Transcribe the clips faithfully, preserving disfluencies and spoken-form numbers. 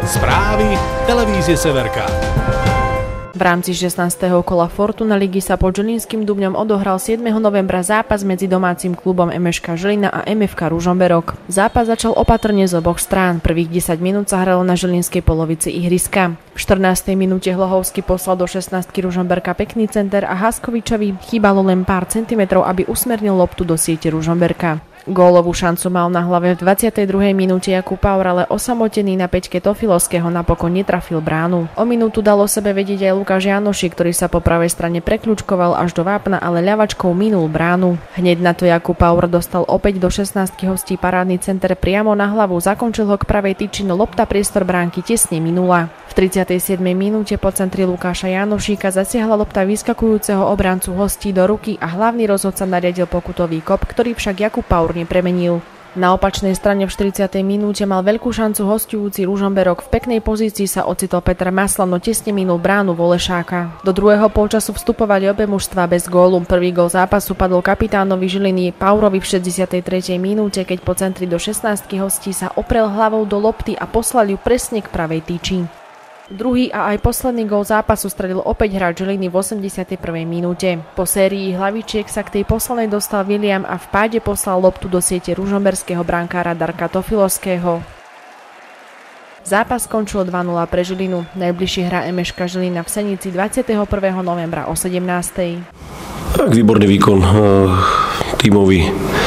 Správy televízie Severka. V rámci šestnásteho kola Fortuna ligy sa pod Žilinským Dubňom odohral siedmeho novembra zápas medzi domácim klubom em es ká Žilina a em ef ká Ružomberok. Zápas začal opatrne z oboch strán. Prvých desať minút sa hralo na žilinskej polovici ihriska. V štrnástej minúte Hlohovský poslal do šestnástky Ružomberka pekný center a Haskovičovi chýbalo len pár centimetrov, aby usmernil loptu do siete Ružomberka. Gólovú šancu mal na hlave v dvadsiatej druhej minúte Jakub Paur, ale osamotený na peťke Tofilovského napokon netrafil bránu. O minútu dalo sebe vedieť aj Lukáš Janošík, ktorý sa po pravej strane prekľúčkoval až do vápna, ale ľavačkou minul bránu. Hneď na to Jakub Paur dostal opäť do šestnástky hostí parádny center priamo na hlavu, zakončil ho k pravej tyči, no lopta priestor bránky tesne minula. V tridsiatej siedmej minúte po centri Lukáša Janošíka zasiahla lopta vyskakujúceho obrancu hostí do ruky a hlavný rozhodca nariadil pokutový kop, ktorý však Jakub Paur nepremenil. Na opačnej strane v štyridsiatej minúte mal veľkú šancu hosťujúci Ružomberok. V peknej pozícii sa ocitol Peter Maslan, no tesne minul bránu Volešáka. Do druhého polčasu vstupovali obe mužstvá bez gólu. Prvý gól zápasu padol kapitánovi Žiliny Paurovi v šesťdesiatej tretej minúte, keď po centri do šestnástky hostí sa oprel hlavou do lopty a poslal ju presne k pravej tyči. Druhý a aj posledný gól zápasu strelil opäť hráč Žiliny v osemdesiatej prvej minúte. Po sérii hlavičiek sa k tej poslednej dostal William a v páde poslal loptu do siete ružomberského brankára Darka Tofilovského. Zápas skončil dva nula pre Žilinu. Najbližšie hrá em es ká Žilina v Senici dvadsiateho prvého novembra o sedemnástej. Tak výborný výkon tímový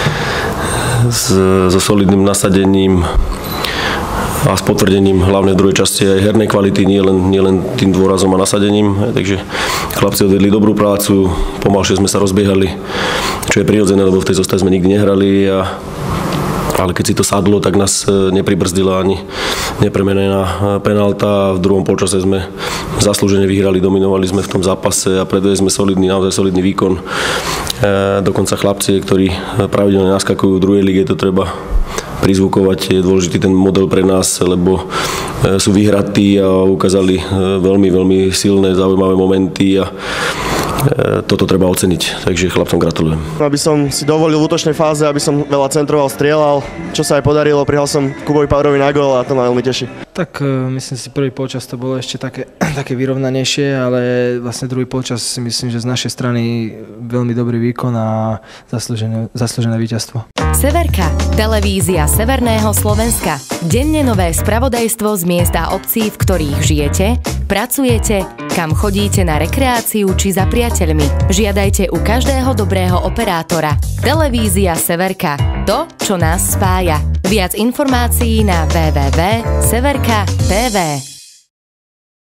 so solidným nasadením a s potvrdením hlavne v druhej časti aj hernej kvality, nie len, nie len tým dôrazom a nasadením. Takže chlapci odvedli dobrú prácu, pomalšie sme sa rozbiehali, čo je prirodzené, lebo v tej zostave sme nikdy nehrali. A, ale keď si to sadlo, tak nás nepribrzdila ani nepremenená penálta. V druhom polčase sme zaslúžene vyhrali, dominovali sme v tom zápase a predvedli sme solidný, naozaj solidný výkon. E, dokonca chlapci, ktorí pravidelne naskakujú v druhej lige, to treba prizvukovať, je dôležitý ten model pre nás, lebo sú vyhratí a ukázali veľmi, veľmi silné, zaujímavé momenty a toto treba oceniť, takže chlapcom gratulujem. Aby som si dovolil v útočnej fáze, aby som veľa centroval, strieľal, čo sa aj podarilo, prihal som Kubovi Paurovi na gól a to ma veľmi teší. Tak myslím si, prvý polčas to bolo ešte také, také vyrovnanejšie, ale vlastne druhý polčas si myslím, že z našej strany veľmi dobrý výkon a zaslúžené, zaslúžené víťazstvo. Severka, televízia Severného Slovenska. Denne nové spravodajstvo z miesta obcí, v ktorých žijete, pracujete, kam chodíte na rekreáciu či za priateľmi. Žiadajte u každého dobrého operátora. Televízia Severka. To, čo nás spája. Viac informácií na w w w bodka severka bodka t v.